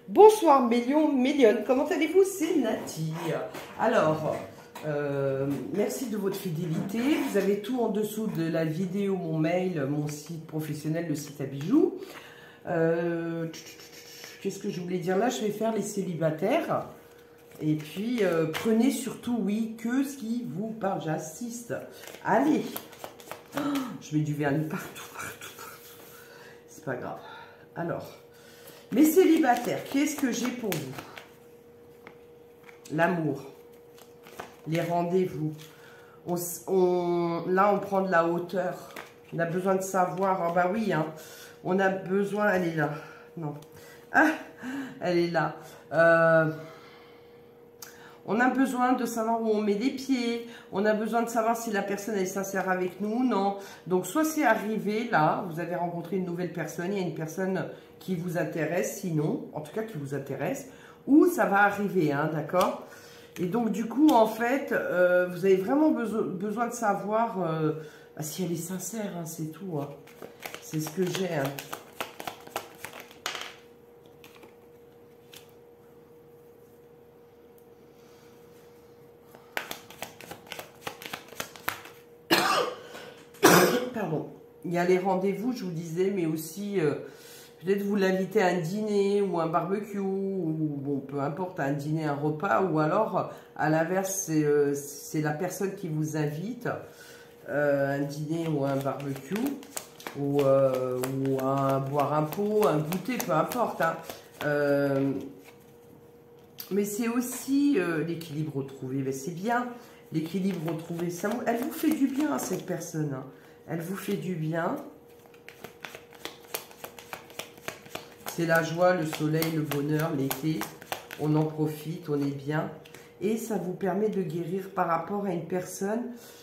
Bonsoir Million, comment allez-vous? C'est Nati. Alors, merci de votre fidélité. Vous avez tout en dessous de la vidéo, mon mail, mon site professionnel, le site à bijoux. Qu'est-ce que je voulais dire là? Je vais faire les célibataires. Et puis, prenez surtout, oui, que ce qui vous parle. J'assiste. Allez. Oh, je mets du vernis partout. C'est pas grave. Alors, mes célibataires, qu'est-ce que j'ai pour vous? L'amour, les rendez-vous. Là, on prend de la hauteur. On a besoin de savoir. Ah bah oui, hein. On a besoin. Elle est là. Non. Ah, elle est là. On a besoin de savoir où on met les pieds. On a besoin de savoir si la personne est sincère avec nous ou non. Donc, soit c'est arrivé, là, vous avez rencontré une nouvelle personne, il y a une personne qui vous intéresse, sinon, en tout cas qui vous intéresse, ou ça va arriver, hein, d'accord? Et donc, du coup, en fait, vous avez vraiment besoin de savoir si elle est sincère, hein, c'est tout. Hein. C'est ce que j'ai, hein. Pardon. Il y a les rendez-vous, je vous disais, mais aussi, peut-être vous l'invitez à un dîner ou un barbecue, ou bon, peu importe, un dîner, un repas, ou alors, à l'inverse, c'est la personne qui vous invite à un dîner ou un barbecue, ou à boire un pot, un goûter, peu importe. Hein. Mais c'est aussi l'équilibre retrouvé, ben, c'est bien. L'équilibre retrouvé, ça, elle vous fait du bien, cette personne. Hein. Elle vous fait du bien. C'est la joie, le soleil, le bonheur, l'été. On en profite, on est bien. Et ça vous permet de guérir par rapport à une personne.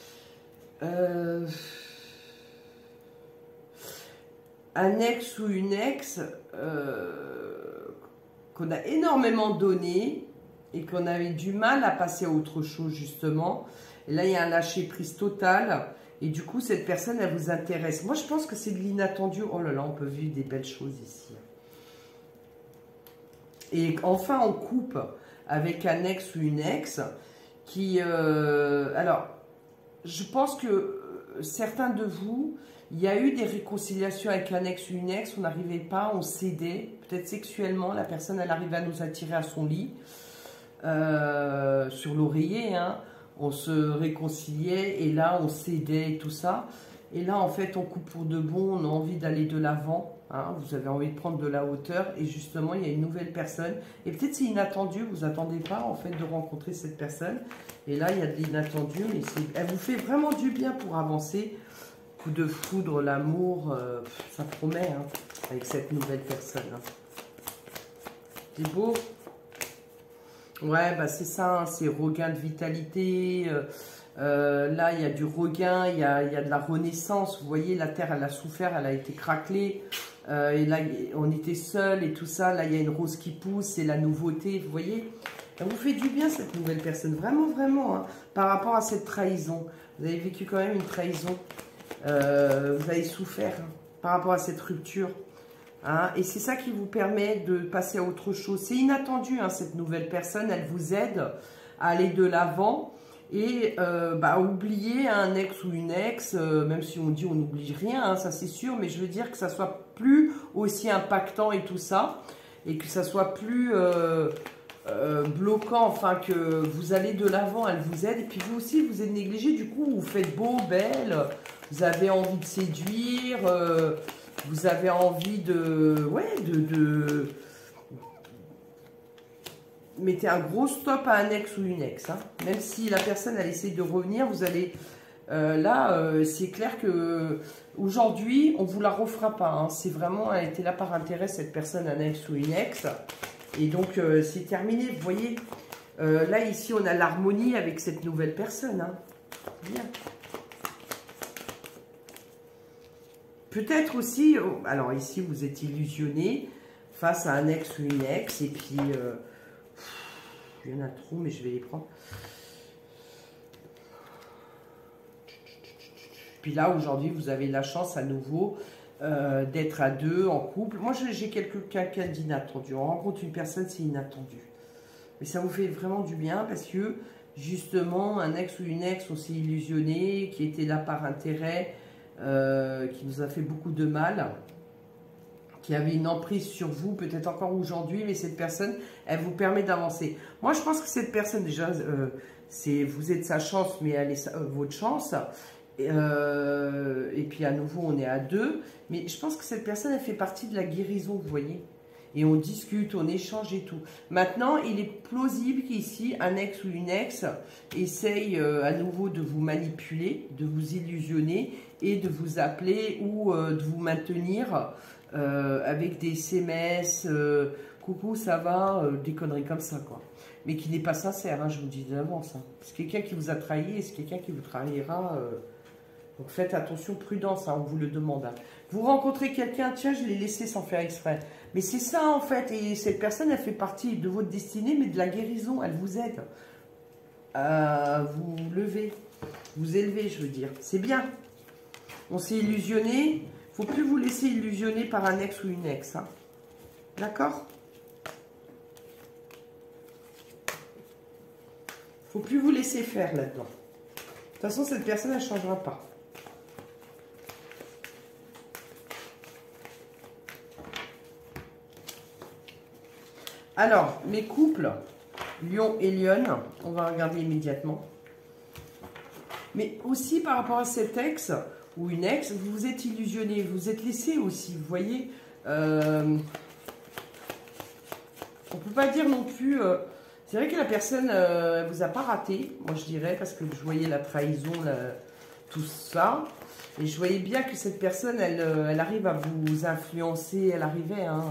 Un ex ou une ex qu'on a énormément donné et qu'on avait du mal à passer à autre chose, justement. Et là, il y a un lâcher-prise total. Et du coup, cette personne, elle vous intéresse. Moi, je pense que c'est de l'inattendu. Oh là là, on peut vivre des belles choses ici. Et enfin, on coupe avec un ex ou une ex qui... alors, je pense que certains de vous, il y a eu des réconciliations avec un ex ou une ex. On n'arrivait pas, on cédait. Peut-être sexuellement, la personne, elle arrivait à nous attirer à son lit. Sur l'oreiller, hein. On se réconciliait et là on cédait et tout ça. Et là en fait on coupe pour de bon, on a envie d'aller de l'avant, hein. Vous avez envie de prendre de la hauteur et justement il y a une nouvelle personne. Et peut-être c'est inattendu, vous n'attendez pas en fait de rencontrer cette personne. Et là il y a de l'inattendu, mais elle vous fait vraiment du bien pour avancer. Coup de foudre, l'amour, ça promet hein, avec cette nouvelle personne. Hein. C'est beau. Ouais, bah c'est ça, hein, c'est regain de vitalité. Là, il y a du regain, il y a de la renaissance. Vous voyez, la terre, elle a souffert, elle a été craquelée. Et là, on était seuls et tout ça. Là, il y a une rose qui pousse, c'est la nouveauté. Vous voyez, ça vous fait du bien, cette nouvelle personne. Vraiment, vraiment, hein, par rapport à cette trahison. Vous avez vécu quand même une trahison. Vous avez souffert hein, par rapport à cette rupture. Hein, et c'est ça qui vous permet de passer à autre chose. C'est inattendu, hein, cette nouvelle personne, elle vous aide à aller de l'avant et bah, oublier un ex ou une ex, même si on dit on n'oublie rien, hein, ça c'est sûr, mais je veux dire que ça soit plus aussi impactant et tout ça, et que ça soit plus bloquant, enfin que vous allez de l'avant, elle vous aide, et puis vous aussi vous êtes négligé, du coup vous faites beau, belle, vous avez envie de séduire, vous avez envie de... Ouais, mettez un gros stop à un ex ou une ex. Hein. Même si la personne, elle essaie de revenir, vous allez... c'est clair que aujourd'hui, on ne vous la refera pas. Hein. C'est vraiment, elle était là par intérêt, cette personne, un ex ou une ex. Et donc, c'est terminé, vous voyez. Là, ici, on a l'harmonie avec cette nouvelle personne. Hein. Bien. Peut-être aussi, alors ici vous êtes illusionné face à un ex ou une ex, et puis, il y en a trop, mais je vais les prendre. Puis là, aujourd'hui, vous avez la chance à nouveau d'être à deux, en couple. Moi, j'ai quelqu'un d'inattendu. On rencontre une personne, c'est inattendu. Mais ça vous fait vraiment du bien parce que, justement, un ex ou une ex, on s'est illusionné, qui était là par intérêt, qui nous a fait beaucoup de mal, qui avait une emprise sur vous, peut-être encore aujourd'hui, mais cette personne, elle vous permet d'avancer. Moi, je pense que cette personne, déjà, vous êtes sa chance, mais elle est votre chance. Et puis, à nouveau, on est à deux. Mais je pense que cette personne, elle fait partie de la guérison, vous voyez. Et on discute, on échange et tout. Maintenant, il est plausible qu'ici, un ex ou une ex essaye à nouveau de vous manipuler, de vous illusionner et de vous appeler ou de vous maintenir avec des SMS, coucou, ça va, des conneries comme ça, quoi. Mais qui n'est pas sincère, hein, je vous dis d'avance. Hein. C'est quelqu'un qui vous a trahi et c'est quelqu'un qui vous trahira. Donc faites attention, prudence, hein, on vous le demande. Hein. Vous rencontrez quelqu'un, tiens, je l'ai laissé sans faire exprès. Mais c'est ça en fait, et cette personne, elle fait partie de votre destinée, mais de la guérison, elle vous aide à vous lever, vous élever, je veux dire. C'est bien. On s'est illusionné, il ne faut plus vous laisser illusionner par un ex ou une ex. Hein. D'accord ? Il ne faut plus vous laisser faire là-dedans. De toute façon, cette personne, elle ne changera pas. Alors, mes couples, Lion et Lionne, on va regarder immédiatement. Mais aussi par rapport à cet ex ou une ex, vous vous êtes illusionné, vous vous êtes laissé aussi, vous voyez. On ne peut pas dire non plus... c'est vrai que la personne ne vous a pas raté, moi je dirais, parce que je voyais la trahison, tout ça. Et je voyais bien que cette personne, elle arrive à vous influencer, elle arrivait... Hein,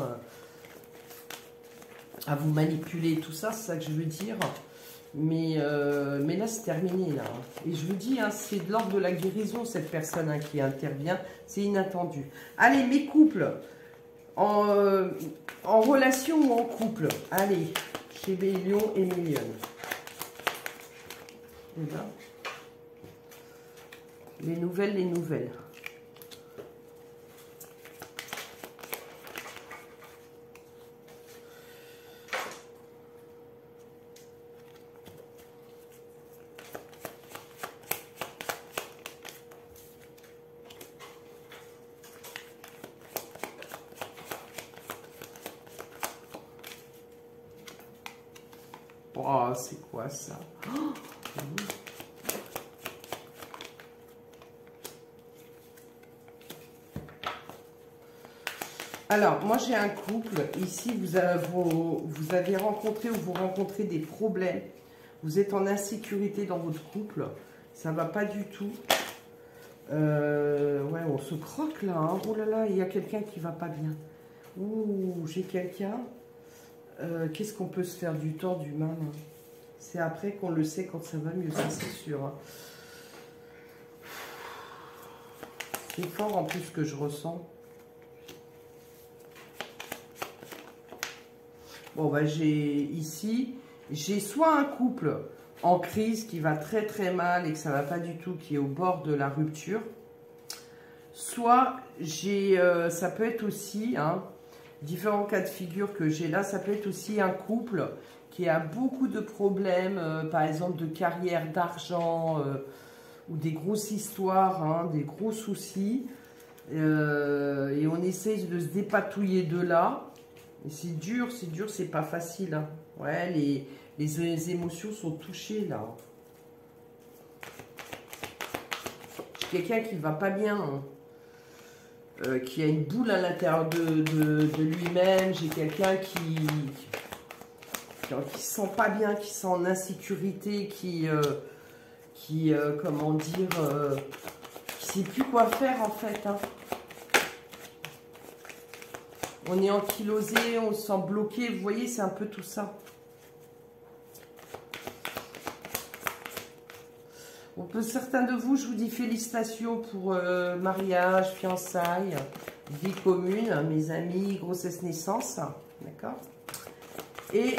à vous manipuler, tout ça, c'est ça que je veux dire. Mais là, c'est terminé, là. Et je vous dis, hein, c'est de l'ordre de la guérison, cette personne hein, qui intervient. C'est inattendu. Allez, mes couples, en relation ou en couple. Allez, chez mes lions et mes lionnes. Et là, les nouvelles, les nouvelles. Oh, c'est quoi ça? Oh, alors, moi j'ai un couple. Ici, vous avez rencontré ou vous rencontrez des problèmes. Vous êtes en insécurité dans votre couple. Ça ne va pas du tout. Ouais, on se croque là. Hein. Oh là là, il y a quelqu'un qui ne va pas bien. Ouh, j'ai quelqu'un. Qu'est-ce qu'on peut se faire du tort, du mal hein. C'est après qu'on le sait quand ça va mieux, ça c'est sûr. Hein. C'est fort en plus ce que je ressens. Bon, bah j'ai soit un couple en crise qui va très très mal et que ça va pas du tout, qui est au bord de la rupture. Soit ça peut être aussi... Hein, différents cas de figure que j'ai là, ça peut être aussi un couple qui a beaucoup de problèmes, par exemple de carrière, d'argent, ou des grosses histoires, hein, des gros soucis. Et on essaye de se dépatouiller de là. Et c'est dur, c'est pas facile. Hein. Ouais, les émotions sont touchées là. J'ai quelqu'un qui va pas bien. Hein. Qui a une boule à l'intérieur de lui-même. J'ai quelqu'un qui se sent pas bien, qui sent en insécurité, comment dire, qui sait plus quoi faire en fait. Hein. On est ankylosé, on se sent bloqué. Vous voyez, c'est un peu tout ça. Bon, pour certains de vous, je vous dis félicitations pour mariage, fiançailles, vie commune, mes amis, grossesse, naissance. D'accord? Et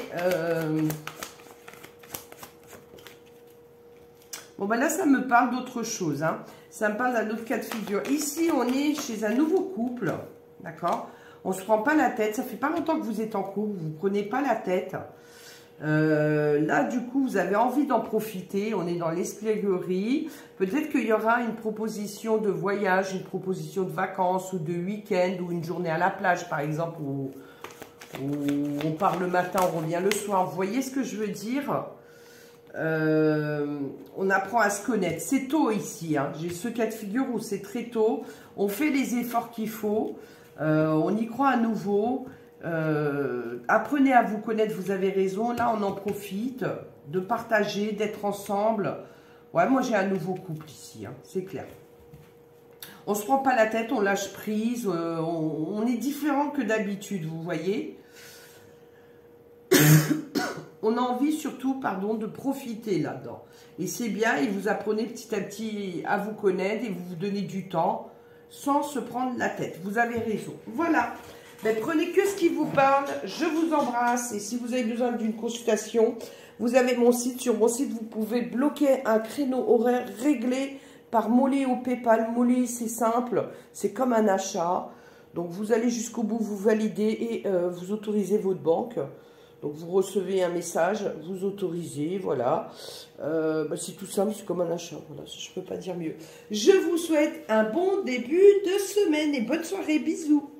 bon, ben là, ça me parle d'autre chose. Hein. Ça me parle d'un autre cas de figure. Ici, on est chez un nouveau couple, d'accord? On ne se prend pas la tête. Ça fait pas longtemps que vous êtes en couple, vous ne prenez pas la tête. Là, du coup, vous avez envie d'en profiter. On est dans l'espièglerie. Peut-être qu'il y aura une proposition de voyage, une proposition de vacances ou de week-end ou une journée à la plage, par exemple, où on part le matin, on revient le soir. Vous voyez ce que je veux dire? On apprend à se connaître. C'est tôt ici. Hein. J'ai ce cas de figure où c'est très tôt. On fait les efforts qu'il faut. On y croit à nouveau. Apprenez à vous connaître, vous avez raison. Là, on en profite de partager, d'être ensemble. Ouais, moi, j'ai un nouveau couple ici, hein, c'est clair. On se prend pas la tête, on lâche prise. On est différent que d'habitude, vous voyez. On a envie surtout, pardon, de profiter là-dedans. Et c'est bien, et vous apprenez petit à petit à vous connaître et vous vous donnez du temps sans se prendre la tête. Vous avez raison. Voilà. Ben, prenez que ce qui vous parle. Je vous embrasse. Et si vous avez besoin d'une consultation, vous avez mon site. Sur mon site, vous pouvez bloquer un créneau horaire réglé par Mollet ou PayPal. Mollet, c'est simple. C'est comme un achat. Donc, vous allez jusqu'au bout, vous validez et vous autorisez votre banque. Donc, vous recevez un message, vous autorisez, voilà. Ben, c'est tout simple, c'est comme un achat. Voilà, je ne peux pas dire mieux. Je vous souhaite un bon début de semaine et bonne soirée. Bisous.